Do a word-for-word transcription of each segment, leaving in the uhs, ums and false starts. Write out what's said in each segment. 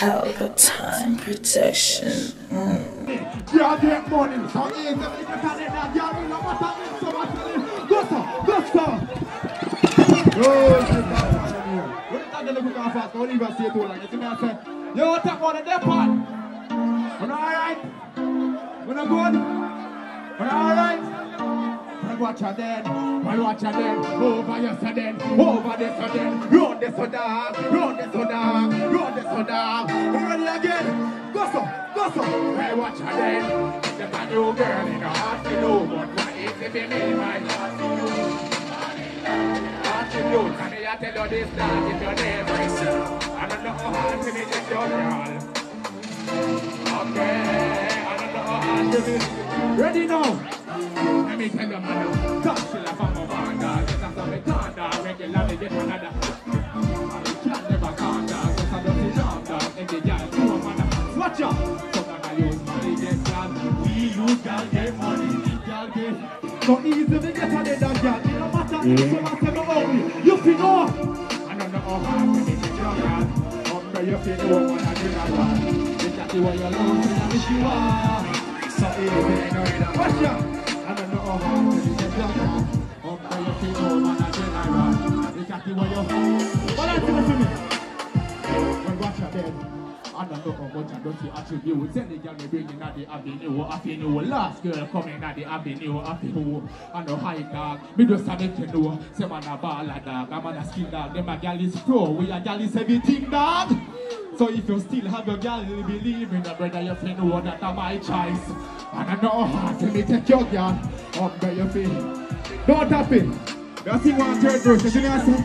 Palpatine protection. Mm. Yeah, get money. So easy. Go, sir. Go, sir. Yo, tap on the depot. We're alright. We're not good. We're alright. We're watch her then. We're watch her then. Over yesterday. Over this or then. Round this or dark. Round this or dark. Round this or dark. We're ready again. Go so. Go so. We're watch her then. There's a new girl in the heart to know. But what is it be me? My heart to you. Heart to you. Can I tell you this that if your name is I don't know how hard to be just your girl. Okay. I don't know how hard to be. Ready now? Let me tell you, man. Come still a from a banda. Just after me can't dog. Regularly get another. I can't never calm down. Just a dirty jam dog. And the girl do a man. Watch out. Someone I use money get girl. We use girl get money. Girl get. So easy to get a dead girl. It don't matter. So I tell you only. You feel know. I don't know how hard to be just your girl. Umbre you feel know what I do not want. Exactly what you're looking at. Wish you are. So easy to know it. Watch out. I don't know how hard to be just your girl. Umbre you feel know what I do not want. Exactly what you're. What I do to me? Well, watch out then. I don't know how much I don't see attributes. Any girl me bring in at the avenue, avenue. Last girl coming at the avenue, avenue. I know high dog, me just a make you know. Say man a baller dog, I'm on a skin dog. Them a girl is pro, we a girl is everything dog. So if you still have your girl, you believe in the brother, you feel know that I'm my choice. And I know how to me take your girl, up there you feel. Don't tap it. You sing one third verse, you see what I say?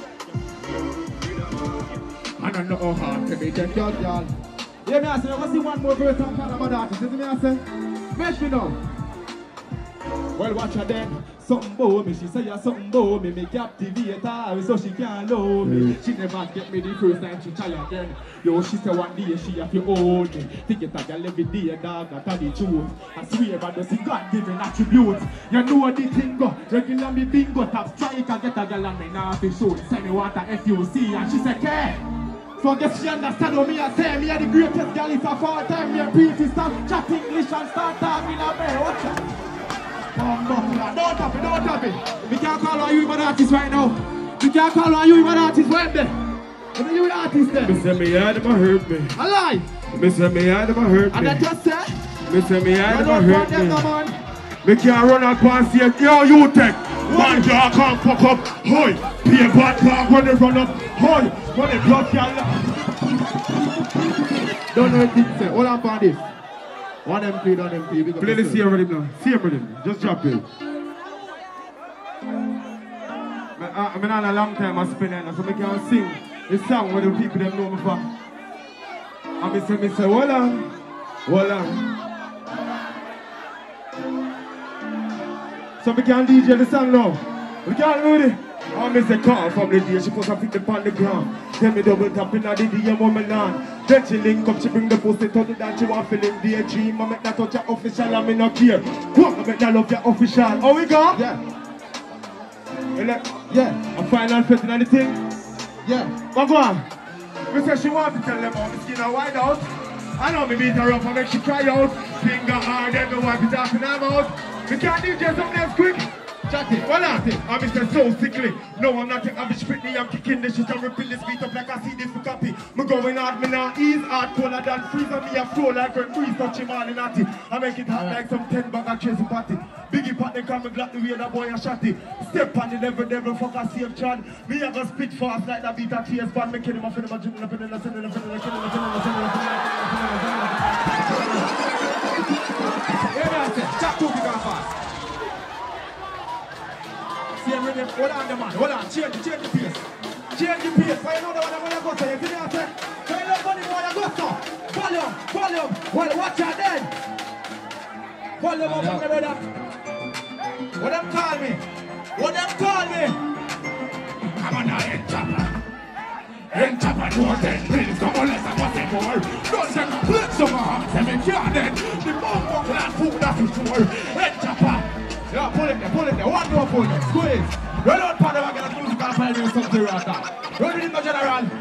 I don't know how hard to be just your girl. Yeah, me I say, I want to see one more verse on part of my daughter. See me I say? Match me now. Well, watch her then. Something about me. She say yeah, something about me. Me captivate her so she can't love me. She never get me the first time she try again. Yo, she say one day she have to hold me. Think it a girl every day, dog. That's the truth. I swear, but does it God-given attributes? You know the thing go. Regular me bingo top strike. I get a girl and me now to show. Say me want a F U C and she say care. So I guess she understand what me I say. Me are the greatest girl if I fall time. Me a brief is start chat English and start talking a bear. Watch out. Don't tap it, don't tap it. We can't call on you an artist right now. We can't call on you an artist right there. What are you an artist there? Me say me head never hurt me. Alive. Me say me head never hurt me. And I just say. Me say me head never hurt me. No, man. Me can't run up and say, yo, you take. Man, y'all can't fuck up. Hoy, pay bad talk when they run up. Hoy, when they block y'all. Don't know what it say. Hold on for this. One M P, one M P. Play the C M rhythm now. C M rhythm. Just drop it. I've been on a long time I spend it, so I can sing the song where the people them know me for. And me say, me say, hold on, hold on. So we can D J the song now. We can't do it. I miss a call from the day she put her feet upon the ground. Then me double tapping at the D M woman land. Then she link up, she bring the pussy to the dance. She want feeling daydream. I make that touch your official and me not care. Go, I make that love your official. How we go? Yeah. Like, yeah. A final fit in anything? Yeah. But go on. Me say she want to tell them how the skin her wide out. I know me beat her up and make she cry out. Finger hard, then me wipe it off in her mouth. We can't D J something else quick. Chat it, well at it. I'm Mister So Sickly. No, I'm not a bitch Britney. I'm kicking this shit and ripping this beat up like I see this for copy. Me going hard, me now ease hard, colder than freezer. Me a flow like a freeze, touch him all in at it. I make it hot like some ten bag of chasing party. Biggie pot, they come and glad the way that boy a shot it. Step on the level, devil, fuck a safe chant. Me a go spit fast like that beat a T S band. Me kill him off in him, a jiggling up in him, a sending him, a sending him, a sending him, a sending him, a sending him, a sending him. Yeah, man, stop talking that fast. Hold on, the man. Hold on. Change, change the pace. Change the pace. Why you know the one I'm going to go to? You see me out there? Why you know the one I'm going to go to? Volume, volume. Well, watch your dead. Volume up, my brother. What them call me? What them call me? I'm on a head chopper. Head chopper, more than please. Come on, let's have a thing more. Don't take a plate some arms. Let me can't dead. The bomb buckle and food that is sure. Head chopper. Yeah, pull it there, pull it there. One more pull it. Squeeze. Run out, partner. We're going to music and find you something right now. Run it in the general.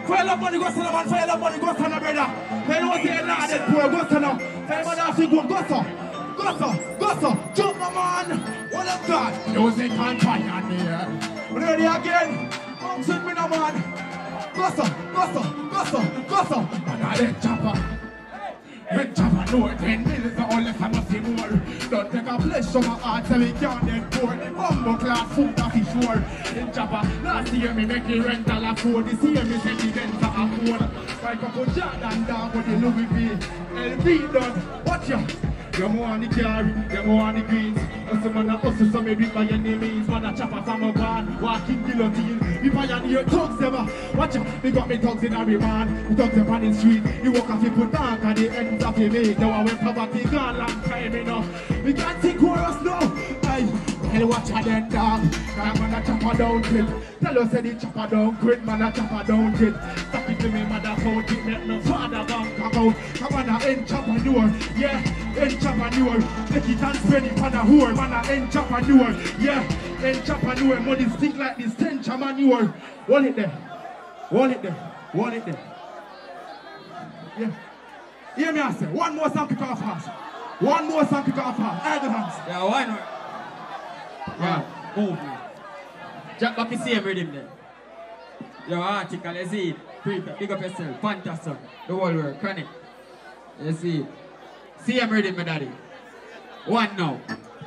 Fire up money, go son, man. Fire up money, go son, brother. Fire up money, nah, that poor, go son. Fire up money, go, go son. Go son, go son. Jump, my man. What up, God? Music and fire in the air. Ready again. Come sit me, no man. Go son, go son, go son, go son. And I let chopper. Let chopper know ten minutes are only for nothing more. Don't take a flesh from my heart so we can't then pour. The bumbo class food that is sure. In chopper, last year me make the rental afford. This year me send the rent to afford. Like a put Jordan down with the Louis V. L B done, watch ya. You more on the car, you more on the greens. Also man a hustle so me do it by any means. Man a chopper from a van, walking guillotine. We pioneer thugs ever. Watch out, we got me thugs in every man. We thugs up on the street. We walk off, we put down at the ends of the make. Now I went poverty gone long time, you know. We can't see chorus now. Aye, hell watch out then dog. Cause man a chopper down kill. Tell us say the chopper down quit, man a chopper down kill. Stop it to me, mother phone, it make no father bank account. Come on a end chopper door, yeah, end chopper door. Take it and spend it on a whore, man a end chopper door, yeah, end chopper door. Money stick like this stench of manure. Hold it there, hold it there, hold it there. Yeah. Hear me I say, one more song kick off fast. One more song kick off fast. Air the hands. Yeah, why not? Yeah, move me. Jack back the same rhythm then. Your article, you see it. Prepare, big up yourself. Fantastic. The whole world, chronic. You see it. Same rhythm, my daddy. One now.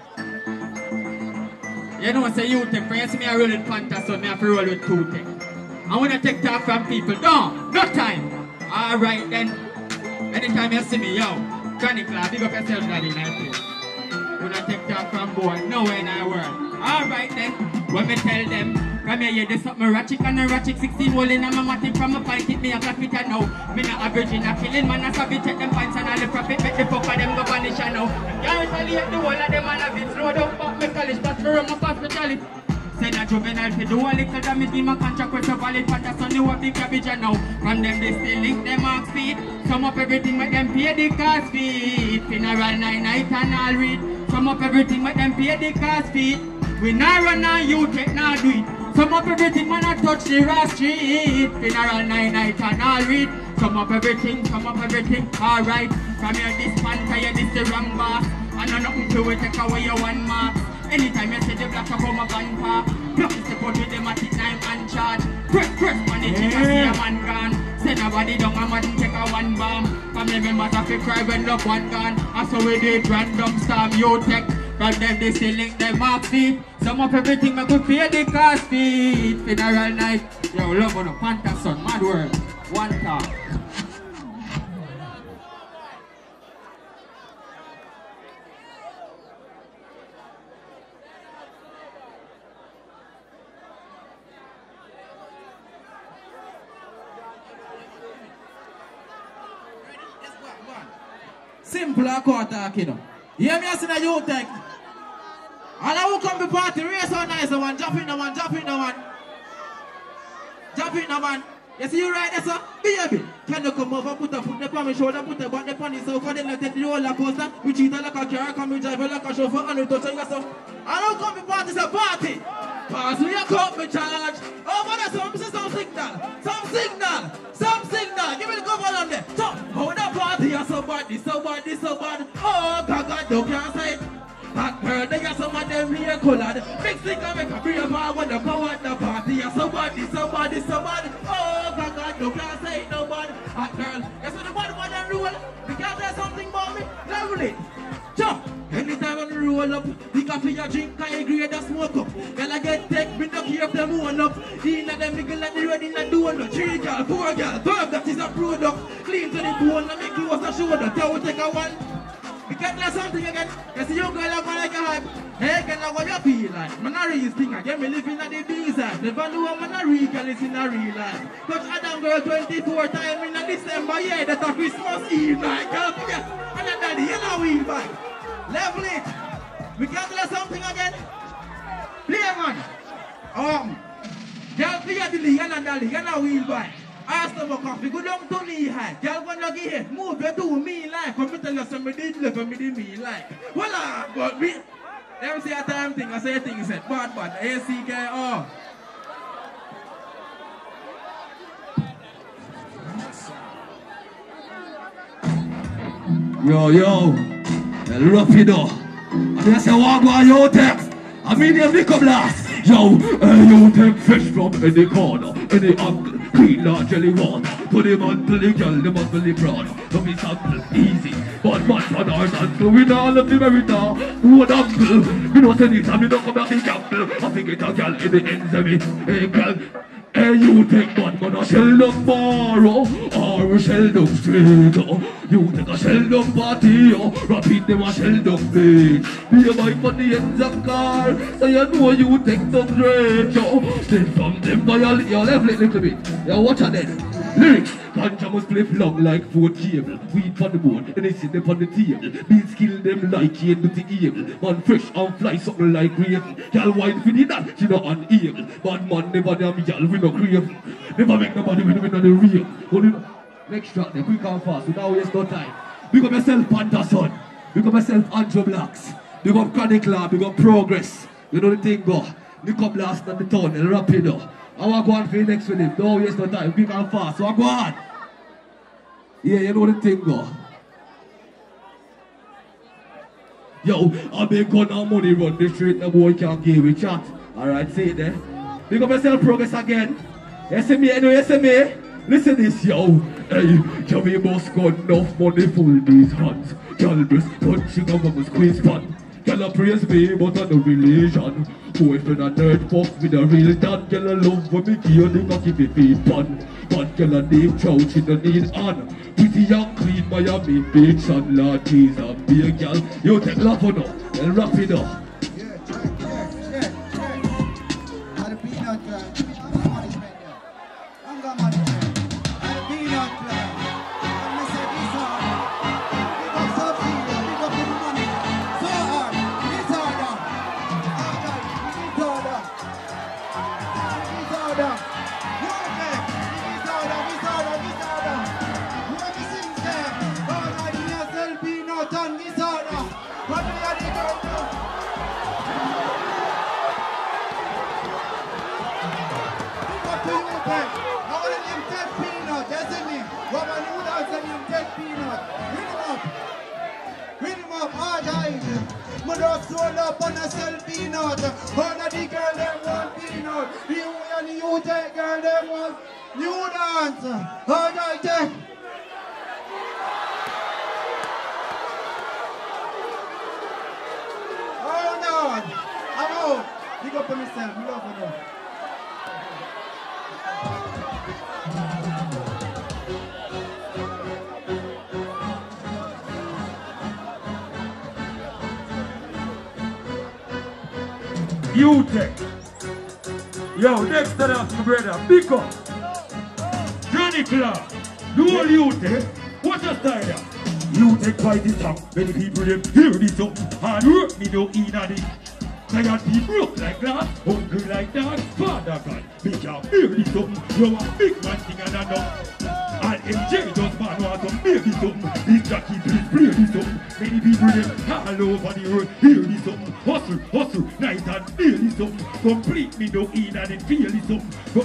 You know, say you take, when you see me I roll with Fantastic, me have to roll with two things. I want to take talk from people. No, no time. Alright then. Anytime you see me, yo, chronic lad, big up yourself, daddy, in that place. When I take talk from boy, nowhere in our world. Alright then, when me tell them, come here, yeah, there's something ratchet and a ratchet sixteen hole in a matic from a fight it, me a clap it and now. Me not average in a killing, man, I savage take them pints and all the profit, make the fuck of them go vanish and now. Can't retaliate the whole of them and have it slow down, but me college, but for them up hospitality. Send a juvenile to do a little damage, give my contract with a valid but that's only what the cabbage and now. From them they still link them marks feet. Sum up everything make them pay the cost feet. Funeral nine night and I'll read. Sum up everything make them pay the cost feet. We not run on you take now do it. Sum up everything when I touch the raw street. Funeral nine night and I'll read. Sum up everything, sum up everything, alright. From here this panta, yeah this the wrong boss. And I nothing to it, take away your one mark. Anytime you see the black up on my gun park, block is the put with them at it time and charge. Press, press, on the chick and see a man gone. Send nobody down and man take a one bomb. Family members have to cry when love one gone. And so we did random storm, you take. From them they still link them mark feet. Sum up everything I could pay the cost feet. Funeral night, yo love on a Fantastic, mad world, one talk. Simple accord talk, you know. You hear me as in a youth tech? And I will come to party, race on nice one, jump in the one, jump in the one. Jump in the one. You see you right there, sir? Baby, can you come over, put a foot on my shoulder, put a button on the sofa, then I take the roller coaster. We treat her like a car, come we drive her like a chauffeur, and we touch her yourself. I don't come to party, it's a party. Pass me a cup, me charge. Over there, some, some signal, some signal, some signal. Give me the governor on there. So, how the party is so bad, this so bad, this so bad. Oh, God, God, you can't say it. Hot girl, they got some of them here colored. Mix it and make a free of all when the power at the party. You're so bad, this so bad, this so bad. Oh, God, God, you can't say it no bad. Hot girl, guess what the bad one and rule? You can't say something about me? Level it. Jump. Anytime when you roll up, the coffee you drink, I agree with the smoke up. Girl, I get take, bring the key of them one up. In at them nigga like the red in the door. Three girl, four girl, twelve, that is a product. Clean to the bone, and make close the shoulder. Tell we take a one. You can't let something again. You see you girl, I'm like a hype. Hey, girl, what you feel like? Man, I real thing again. Me living at the B-side. Never know man a real girl is in a real life. Touch Adam girl twenty-four times in a December. Yeah, that's a Christmas Eve night. Girl, yeah. And then daddy, you know we back. Level it. We can't let something again. Play man. Um, girl, play the league and daddy. You know we back. Ask them about coffee, go down to knee high. Girl, when you get here, move you do me like. Come me tell you something did live and me did me like. Voila, but me. Let me say a time thing, I say a thing, he said, bad, bad, A C K, oh. Yo, yo, rough it up. And they say, what go on your text? I mean, they pick up last. Yo, uh, you take fish from any corner, any angle, clean like jelly water. To the man, to the girl, the man, to the brother. To be sample, easy. But man, on our hands, so we all of the merita. One angle, we don't say this, and we don't come back to gamble. I think it's a girl in the ends of me. Hey, girl. Hey, you take one, man, a shell down borrow, or a shell down straight. You take a shell down party, or repeat them a shell down beach. Be a bike on the ends of car, so you know you take some straight. Then from them by your, your left leg little bit. Yeah, watch out then. Lyrics, ganja must play long like four cable. Weed on the board, and they sit them on the table. Beans kill them like Cain with the evil. Man fresh and fly something like raven. Y'all wine for the that, she not unable. Bad man never damn y'all, we no crave. Never make nobody win win on the real. Only next track, they quick and fast, without waste no time. Big up yourself, Panther Son. Big up yourself, Andrew Blacks. Big up Chronic Lab, big up Progress. You know the thing go. Lick up last on the town, and rap it up. I want to go on for the next with him. Don't waste no time. Quick and fast. So I go on. Yeah, you know the thing go. Yo, I been gun and money run the street. No boy can't give me chat. Alright, say it there. Big up yourself, Progress again. You see me, anyway, you see me? Listen this, yo. Hey, yo, we must got enough money full these hands. Y'all breast punching government squeeze fun. Y'all praise me, but I no religion. Boyfriend a nerd fuck with a real dad. Y'all love when me kill the cocky fi feed pan. But y'all a name chow, she don't need on. Pretty and clean Miami Beach and Lord Jesus and big girl. You take love on up, and wrap it up. Yeah, check, check, check, check. Had a peanut clan. I'm management there. I'm got management. Had a peanut clan. And me say this hard. Big up subsidy, big up the money. So hard, this harder. Alright, this harder. This harder. You okay? This harder, this harder, this harder. You have to sing there. Alright, you have to peanut and this harder. What do you think of now? I want to name dead peanut, that's the name. Robert Hood has the name dead peanut. Read him up. Read him up, hard eyes. Mother sold up on a sell peanut. All of the girl them want peanut. You and you take girl them want new dance. Hard eye take. Hold on. I'm out. Pick up on myself. We love you. You take. Yo, next to that, my brother, big up. Johnny Clark, do all you take. What's your style there? You take quite this song. Many people them hear this song. Hard work, me no in on it. Tired people broke like glass, hungry like that. Father God, me can't hear this song. You a big man thing and enough. And M J just man want to make this song. This Jackie please play this song. Many people them all over the world hear this song. Hustle, hustle, night and feel this song. Complete me no in and it feel this song. But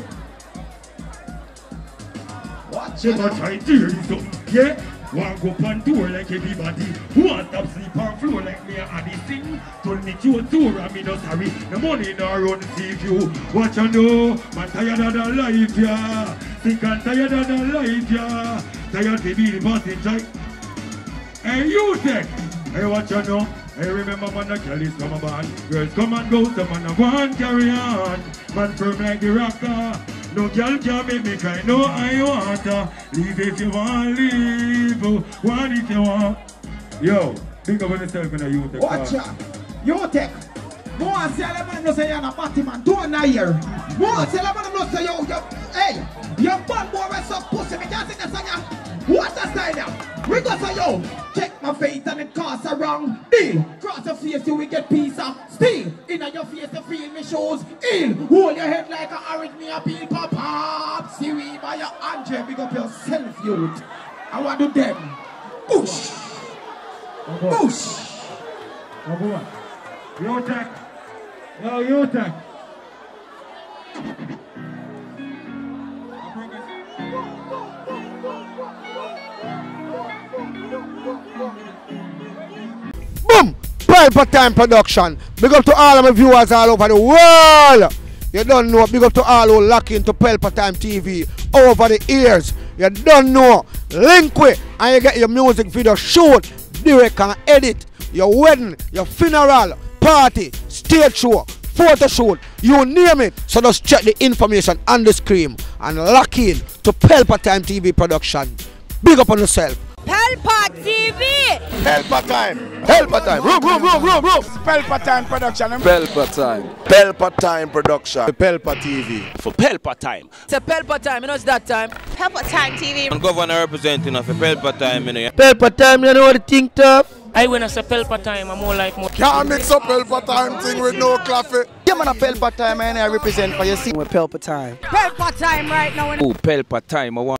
Watch they it. must try to hear this song. Yeah? Want go pan tour like everybody. Want top sleep on floor like me and this thing. Told me you tour and me no sorry. The money no run see you. Watch and know. Man tired of the life, yeah. Sick and tired of the life, yeah. Tired to be the bossy type. Hey, you take. Hey, watch and know. Hey, remember man the girl is come about. Girls come and go, some man a go and carry on. Man firm like the rocker. No girl can make me cry, no I want her. Leave if you want, leave. One if you want. Yo, think about yourself when you take. Watch out. You take. Go and say the man no say you're a party man. Don't not hear. Go and say the man no say yo, yo, hey, your bad boy was so pussy. Me can't sing the song. What a style now. We go say yo, check my face and it costs a wrong deal. Cross your face you will get piece of steel. Inna your face to feel me shoes ill. Hold your head like a orange me a peel pop pop. See we by your Andre, big up yourself youth. I want to do them. Push. Push. Number one. Yo, tech. Yo, yo, tech. Go, go, go, go, go, go, go, go, go, go, go. Pelpa Time Production. Big up to all of my viewers all over the world. You don't know. Big up to all who lock into Pelpa Time T V over the years. You don't know. Link with and you get your music video shoot, direct and edit. Your wedding, your funeral, party, stage show, photo shoot, you name it. So just check the information on the screen and lock in to Pelpa Time T V Production. Big up on yourself. Pelpa T V! Pelpa Time. Pelpa Time. Room, room, room, room, room. Pelpa Time Production. Pelpa Time. Pelpa Time Production. Pelpa T V. For Pelpa Time. It's a Pelpa Time, you know it's that time. Pelpa Time T V. I'm governor representing of Pelpa Time, you know. Pelpa Time, you know what the thing tough? I when I say Pelpa Time, I'm more like more. Can't mix up Pelpa Time thing with no coffee. Yeah, man, a Pelpa Time, and I represent for you. See, with Pelpa Time. Pelpa Time right now. Oh, Pelpa Time, I want.